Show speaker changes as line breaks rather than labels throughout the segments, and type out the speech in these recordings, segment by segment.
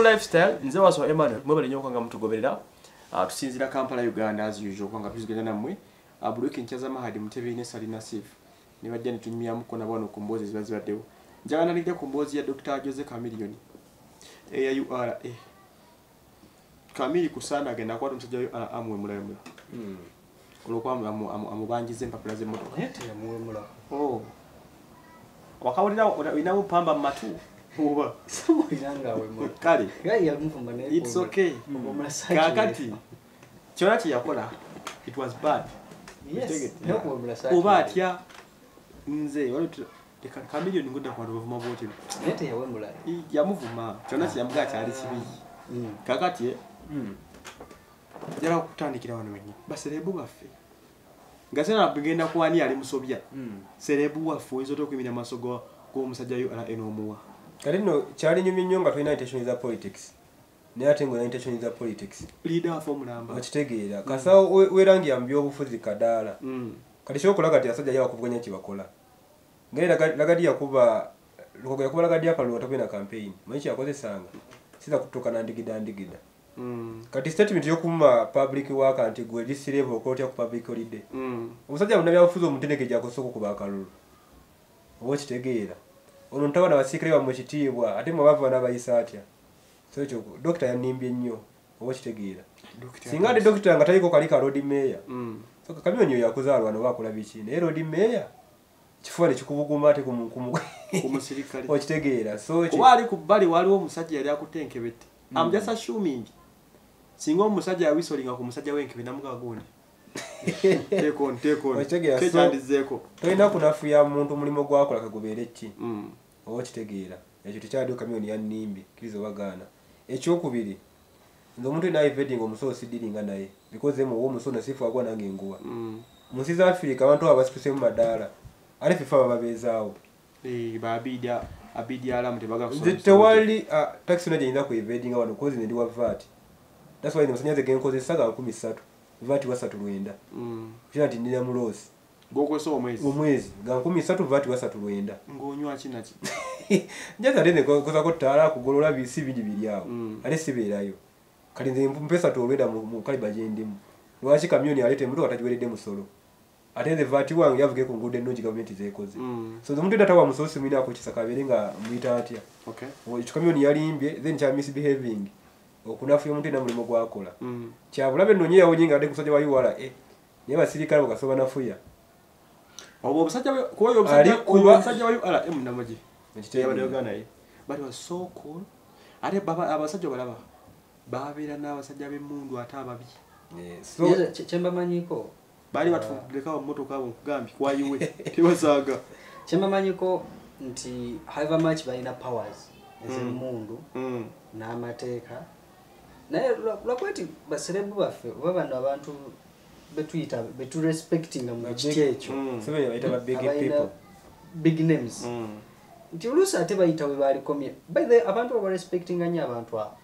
lifestyle nze waso Emmanuel mwebale nnyo kwanga mutugoberera tusinzira Kampala Uganda as usual kwanga tuzigenda nammwe abuluki nchaza mahadi Mutebi ne Salina Sif ne bajja ne tunyumyamu kona bwano ku mbozi zibaddewo njagala nidde ku mbozi ya Dr. Jose Chameleone ya URA Kamili kusana agenda kwatu musajja amwe mulayomula kulokwa amubanjize empapula ze moto
nete yamuwemula
wakawulira inamu pamba matu oba
samuliranga wemula
kale
ya mvumba ne
it's okay kakati kyona kiyakola it was bad
yes
oba atya nze Chameleone ngoda kwa bavuma bote
nete yawemula
yamuvuma kyona kiyamuga kyali kibi kakati jara kutandikira wano wenyi baserebu baffe ngasena bigenda kwani ali musobya serebu waffe izoto kwimina masogo ko musajja yo ala enomuwa
kalino kyali nyumye nnyo nga tulina intention za politics naye ate ngo intention za politics
leader for mulamba
okitegeera kasawo werangi yambyo obufuzi kadala kati sho kulaga ati asajja yawa kuvuganya kibakola ngere lagadi yakuba lukoga yakuba lagadi apa lwo tapena campaign maichi yakozesanga siza kutoka na ndigida kati statement yokuma public work anti gwe disireve okotya ku public holiday omusajja munabya afuzo omuteneke jakosoko kubakalulu obo kitegeera ono ntawa na basikire ba mukitibwa ate mu bava n'abayisa atya so ekyo doctor yanimbye nnyo obo kitegeera singa ade doctor nga taliko kalika road mayor so Chameleone yakuzalwa no bakola biki naye road mayor kifone kikubuguma ate
kumusirikali
okitegeera so
wali kubali waliwo omusajja yali akutenkebete I'm just assuming singo omusajja yawisolinga ku musajja wenkebe namuga gundi take on kechandizeko
toyina kunafu ya muntu mulimo gwakola kagobeere ki obo kitegeera ekyo tekyali Chameleone yanimbi kirizo bagana ekyokubiri nzo omuntu ina evading omusosi dilinga naye because emo wo musona sifu agwa nange nguwa musiza Africa abantu abasipise mu madala ale fifa babezaawo
abidi alamu tebaga
kusoma tewali tax na jinda ku evading abantu cause ndi wa VAT that's why musanyaze genkoze saga 13 VAT wasatu lwenda kyati ndina mulosi
goko so
omwezi ga 13 VAT wasatu lwenda
ngonywa kinaki
njaza dene koza ko tala kugolola bisi bidi biliawo ale siberayo kali nze mpesa to lwenda mu kaliba jendimu lwachi Chameleone alete mtu atajiwerede musolo atende VAT wangu yavuge ku ngude nonji government zekoze so omuntu ndatawa musosi mwina ako kisakaberenga mwita atya
okay
Chameleone yalimbye then cha misbehaving okunafu yomuntu ina mulimo gwakola kyabulabe nonye yawo nyinga ade kusajja wa URA ne basirikale bakasoba nafuya
obo obusajja kuyo obusajja wa URA namaji yabadogana but was so cool ate baba abasajja balaba babira n'abasajja b'emundu atababi
so chemba manyiko
bali batulekawo motoka abo kugambi kwayiwe tibazaga
chemba manyiko nti however much balina powers ezemundu n'amateeka naye lwakweti baserebu baffe babano abantu betuyita betu respecting mu kiti ekyo
sebeye bayita ba big people
big names nti ulusa ate bayita we bali komye by the abantu aba respecting anya abantu abo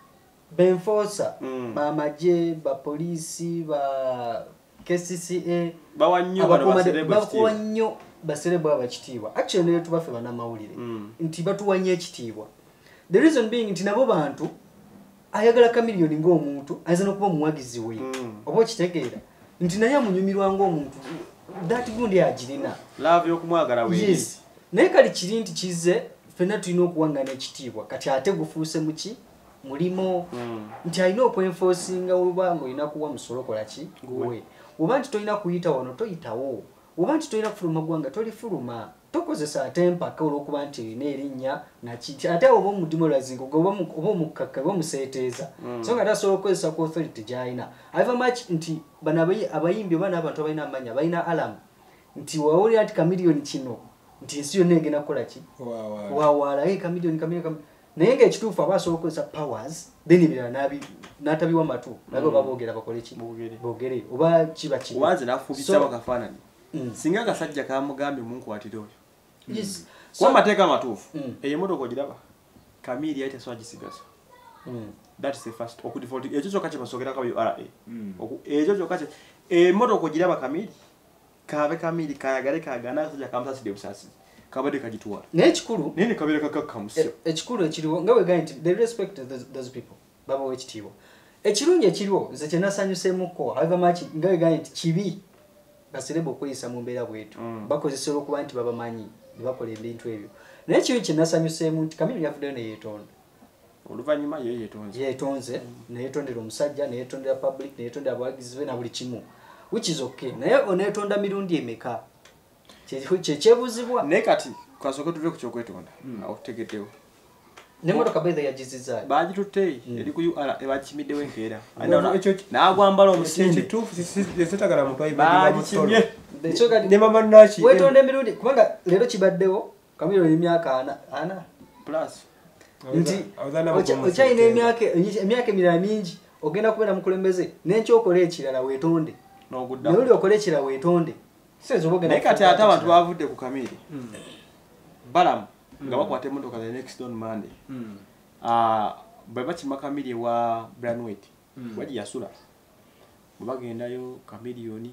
benforcer ba maje ba polisi ba KCCA
bawanyo
bawanyo baserebu abakitiibwa actually ne tubaffe bana mawulire nti batuwanye ekitiibwa the reason being nti nabo bantu ayagala Chameleone ng'omuntu azana kuba muwagizi we obo kitegeera nti naye amunyumirwa ng'omuntu that gundi agirina
love yokumwagala we
yes naye kali kiri nti kize fena tulina okuwangana ekitiibwa kati ate gufuuse muki mulimo nti alina okwenforcinga olubango olina kuwa musolo kola ki gwe oba nti tolina kuyita wano toyitawo oba nti tolina kufuluma gwanga tolifuluma tokozesa ate empaka olw'okuba nti olina erinnya nakiti ate oba omudimolazinga oba omukkakka oba omuseeteeza so nga tasobola okukozesa ku authority gy'alina however much nti bano abayimbi oba n'abantu abalina amanya balina alamu nti wawulira nti Chameleone kino nti ensi yonna egenda kukola ki wawaala Chameleone naye ng'ekituufu aba asobola okukozesa powers then ebirala n'atabiwa matu nabo baboogera bakole ki boogere oba kiba kibi
obanze n'afuubisa bakafaananyi singa akasajja kamugambye munkwatire oyo
yes
kwa mateeka amatuufu eyo motoka ogiraba Chameleone yayita so agisigaza that's the first okudefault ekyo kyokka kyebasogerako URA ekyo kyokka motoka ogiraba Chameleone kabe Chameleone kayagale kagana akasajja kamusaside busasi kabade kagitwala
n'ekikulu
nene kabere kakakkamusyo
ekikulu ekiriwo nga wegaye nti they respect those people baba wekitiibwa ekirungi ekiriwo nze kyenasanyuseemuko however much nga wegaye nti kibi basereba okweyisa mu mbeera bwetu bakozesera okuba nti babamanyi ne bakola ebintu ebyo naye kibi kyenasanyuseemu nti Kamiliyoni yavuddeyo neyeetonda
oluvannyuma
yeetonze neyeetondera omusajja neyeetondera public neyeetondera abawagizi be na buli kimu which is okay naye oneetonda mirundi emeka kyekyebuzibwa
naye kati kasooke tuve ku kyokwetonda okutegeddewo
n'emmotoka beeza yagizizaayo
bagitutte eri ku UR ebakimiddewo enkeera n'agwambala omusinde
setagala muntu
bagikimye
ne mama naki
weetonda emirundi kubanga leero kibaddewo Kamiliyoni emyaka 4
plus
nti okyalina emyaka emirala mingi ogenda kubeera mukulembeze n'ekyokola ekirala weetonde noli okola ekirala weetonde
naye kati ate abantu bavudde ku Kamiri balamu nga bakwata emmotoka the next on Monday bwe bakima Kamiri ewa Branwet wagiyasula bwe bagendayo Kamiliyoni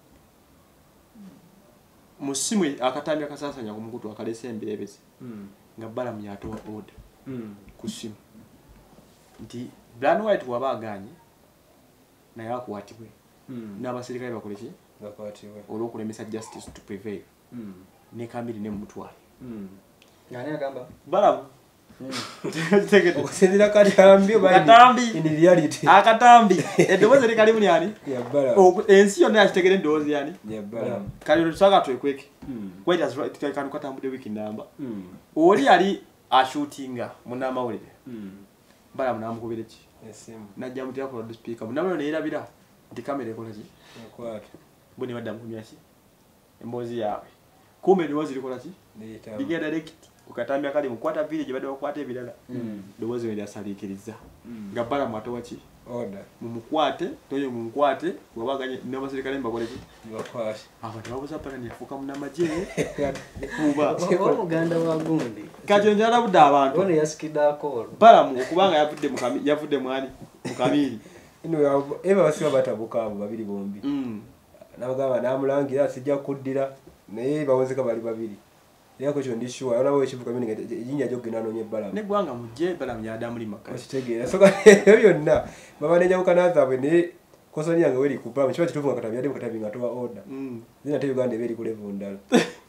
mu ssimu akatambi akasaasanya ku mukutu akalesa emberebezi nga balamu yatowa order ku ssimu nti Branwet waba aganye naye akwatibwe n'abaserikale bakoleki olw'okulemesa justice to prevail ne Kamiri ne mutwale
ngani agamba
balamu
okusinzira katambi in reality
akatambi eddoboozi likalimu lyani
yabbala
ensi yonna yakitegera eddoboozi yani
yabbala
kali tusaka twekweke quite as right kanu katambudde wiki namba oli yali ashootinga munamawulire balamu namukubira ki najja mutya ku speaker munamawulire neerabira nti kamera ekola ki buni badda mukumya ki emboozi yaabwe kumbe eddoboozi likola ki ligenda direct ukatambi akali mukwata village badde bakwata ebirala eddoboozi lyasaliikiriza nga balamu atowa ki
order
mumukwate toyo mumukwate wabaganye n'abaserikale mbakole ki
bakwashe
abantu babuza pala ndifuka munamaje kuba
omuganda wa gundi
kati njala budde abantu
ono yasikida akolo
balamu okubanga yavudde mwani mukamiri
ino eba basiba batabuka abo babiri bombi nabagamba namulangira sijja kuddira naye bawozeka bali babiri yako kyo ndishuwa olabo ekivuga mini ejinja jogena nonye balamu
ne gwanga mujje balamu yadamu limaka
kitegeera soka byonna baba neja ukanaza bwe ne kosonya nga weli kupa mchiba kitufunga katabi yadi mukatabi ngatoa order zina te Uganda beri kule vundala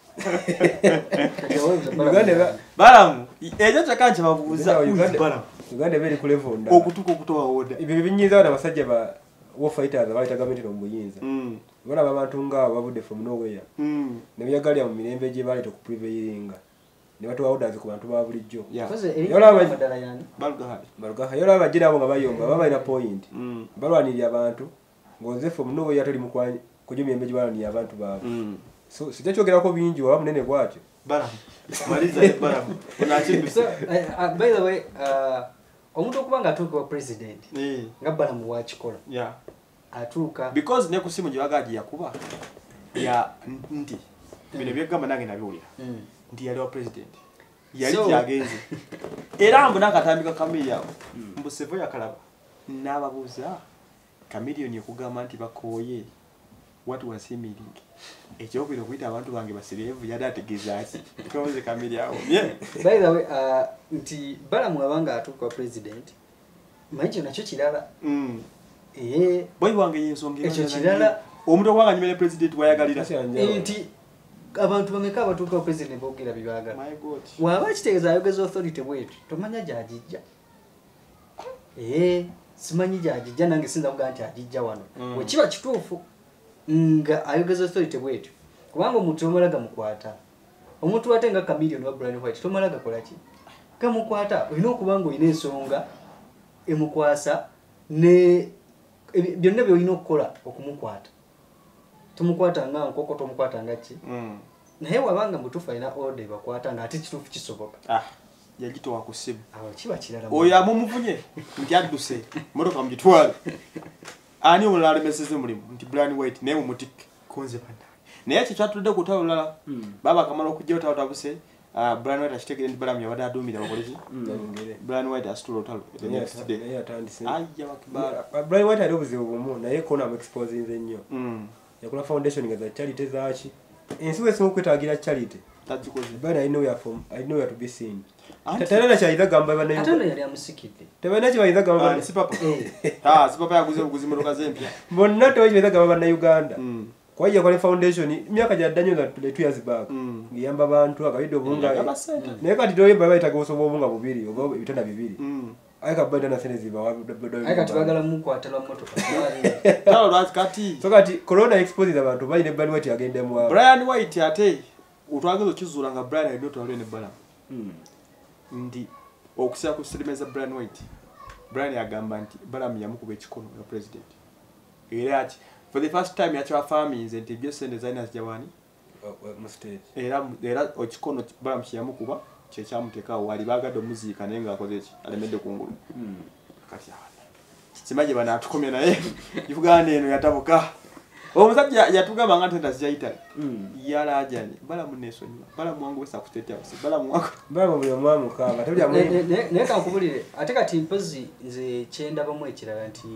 balamu ejo chakanche babuuza
Uganda beri kule vundala
okutuko kutoa order
ibi binyiza na basajja ba war fighters abaita government no muyinza bana babantu nga bavude from nowhere ne byagali mu mirembe gye bali to prevailinga ne batu orders ku bantu ba bulijjo yola badala yani balgaha yola bajira abo nga bayomba baba ina point balwanira abantu ngoze from nowhere toli mukwanye kujumya embeji balwanira abantu babo so sijachogera ko bingi wa munene bwatyo
balamu maliza balamu
so by the way omuntu okubanga atuuka president nga balamu wakikola atuuka
because ne kusimu gyagaji yakuba ya nti bino byegamba nange nabiwulira nti yali wa president yali yagenze era mbu nakatambika Kamiri yawo mbu sevo yakalaba n'ababuuza Kamiliyoni ekugamba nti bakooye what was he meaning ekyokubira okuyita abantu bange basirevu yali ategeeza ki koze Kamiri yawo
by the way nti balamu abanga atuuka president maicho nakyo kirala
boy wange yensonga
ekyo kirala
omuntu okwaganyimene president wayagalira
nti abantu bameka abatuuka president boogera bibagala
my god
waba kitegeeza ayogeza authority bwetu tomanya gyagijja simanyi gyagijja nange sinza kugaa nti agijja wano wekiba kituufu nga ayogeza authority bwetu kubanga omuntu tomalaga mukwata omuntu ate nga Kamiliyoni wa Branwet tomalaga kola ki kamukwata olina okuba nga olina ensonga emukwasa ne byonna byolina okukola okumukwata tumukwata nga nkoko tumukwata nga ki naye wabanga mutuufu alina order bakwata nga ate kituufu kisoboka
yagitowa ku ssimu
awo kiba kirala
oyo amumufunye nti adduse motoka mugitwale ani omulala alemeseze mulimu nti Branwet naye mumutike konze banda naye ekyo kyatudde ku lutalo lulala baba akamala okujja otabutabuse Branwet akitegere nti balamu yabadde aduumira bakoleki Branwet asitula olutalo
Branwet ali obuzibu bumu naye kona amuexposinze nnyo yakola foundation nga za charity zaaki ensi wese okwetaagira charity But I know where to be seen. Tena chaidha gamba bana
atano yali amusikidde
tebana chaidha gamba
si papa si papa yaguze kuzimotoka zempya
bonna tewaidha gamba bana Uganda kwaija kwa foundation myaka jaddanyo za 2 years back ngiyamba bantu akabidde obunga naye kati toyemba bayitaga osobo obunga bubiri oba bitanda bibiri aika banda na seneziba
aika tibagala muko atala motoka
talo lwaki kati
so kati corona exposes abantu bayine Brian White agende mu
Brian White ate utwagezo kizula nga Brian alino twalwe ne bala ndi okusya ku streameza Brian White Brian yagamba nti balamu yamukuba ekikono ya president era ati for the first time yacho farming nti byo sende designers jawani
mu state
era okikono balamu yamukuba kye kyamuteka wali bagado muzika nenga akoze eki alemedde kungulu kati simaje bana atukomye naye Uganda eno yatabuka omusajja yatugamba nga ntenda zijayita yala ajani balamu nesonyiwa balamu wangu wesa ku state house
balamu buli omwamu kaba tebya
ne kankubulire ate kati mpozi nze kyenda bamu ekirala nti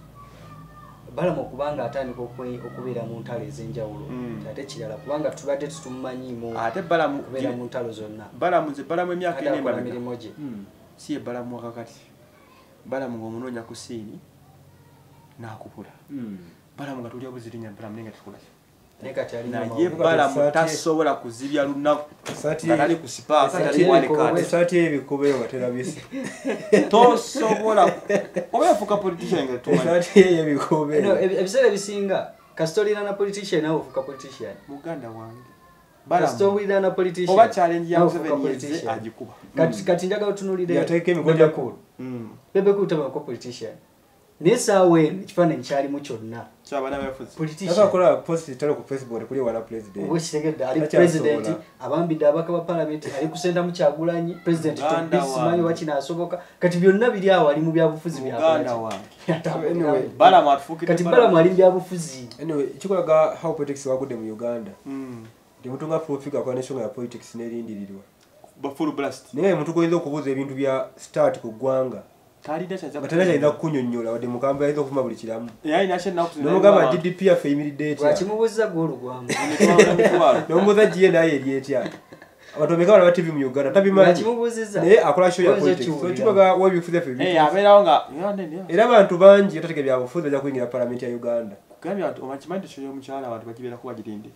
balamu kubanga atandika okubeera mu ntalo ez'enjawulo ate kirala kubanga tubadde tutumanyimu
ate balamu
kubeera mu ntalo zonna
balamu emyaka ene
balamu mirimo gye
si ye balamu wakakati balamu ng'omunoonya ku siini n'akubula balamu nga tuli obuzirinya balamu nenga tukula naye balamu tasobola kuzibya lunaku nga tali ku sipaaka tali walekati
saati ebikube nga terabisi
tosobola oba yafuuka politician nga tumanyi
saati ebikube
ebiseera ebisinga kasitolina na politician nawe ofuuka politician
muganda wange
kasitolina na politician
oba challenge ya 7 years agikuba
kati njagala otunulire
yateeka emikono yakulu
bebe kutaba ko politician nesawe kifaananyi kyalimu kyonna
kyabana befuzi
politician
akola post talo ku Facebook kuli wala president
wekitegedde ali president abambidde abaka ba parliament ali kusenda mu Kyagulanyi president Simanyi wakina asoboka kati byonna biri awo ali mu byabufuzi bya
Uganda wange
anyway
balamu atufukide
kati balamu ali mu byabufuzi
anyway kikolaga how politics wagudde mu Uganda ndi mutunga profika kwa national ya politics nerindirirwa
full blast
naye muntu goyinza okubuza ebintu bya start ku gwanga batana ina kunyonyola wadde mukamba yaizo kufuma buli kiramu
yayi nashe nakutina
nomugamba GDP ya family date
wakimubuza golu gwamu
nomuza giye naye erietya abatomeka bana TV mu Uganda tabimanyi
wakimubuziza
naye akola show ya politics so kibaga wabifuza family
abera nga yonene
era abantu bangi tateke bya bufuza ja kuingira parliament ya Uganda
kugambya abantu omanchimanyi show y'omukyala abantu bakibera kuba girinde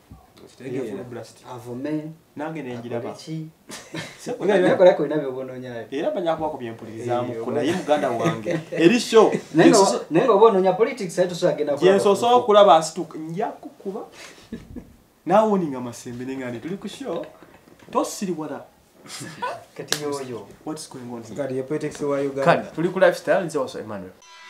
avume
nange nenjiraba
nakola ko inabyo bononyayo
era banyako bako byempulirizamu kuna ye muganda wange erisho
nengo bononya politics ayo tusagenda
kwa yenso so kulaba asituka njako kuba nawo ninga masembe nengane tuli ku show tosiri wala
kati yoyo
what's going on
kati politics wa Uganda
tuli ku lifestyle nze also Emmanuel